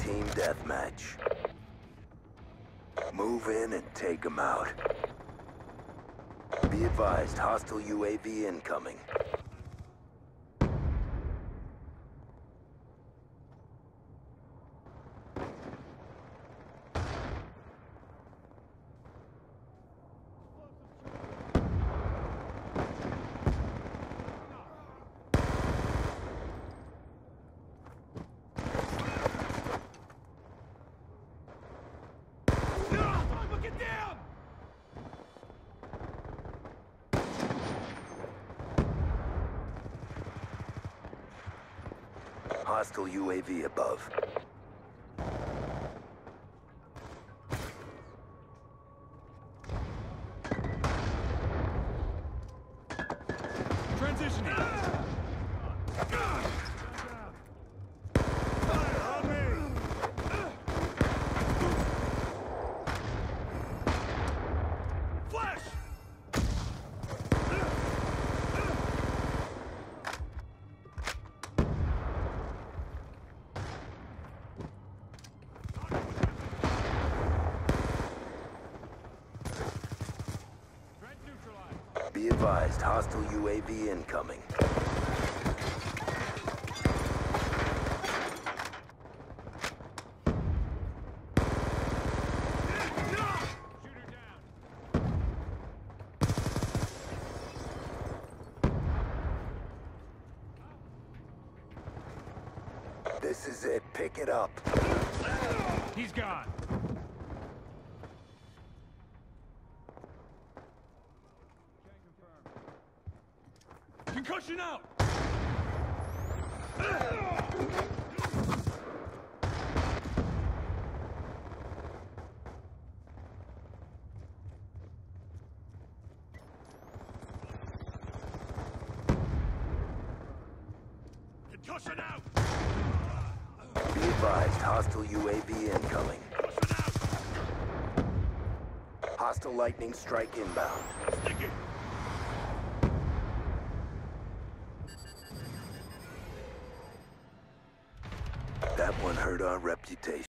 Team deathmatch. Move in and take them out. Be advised, hostile UAV incoming. Hostile UAV above. Transitioning. Be advised, hostile UAV incoming. This is it. Pick it up. He's gone. Concussion out! Concussion out! Be advised, hostile UAV incoming. Hostile lightning strike inbound. Stick it! That one hurt our reputation.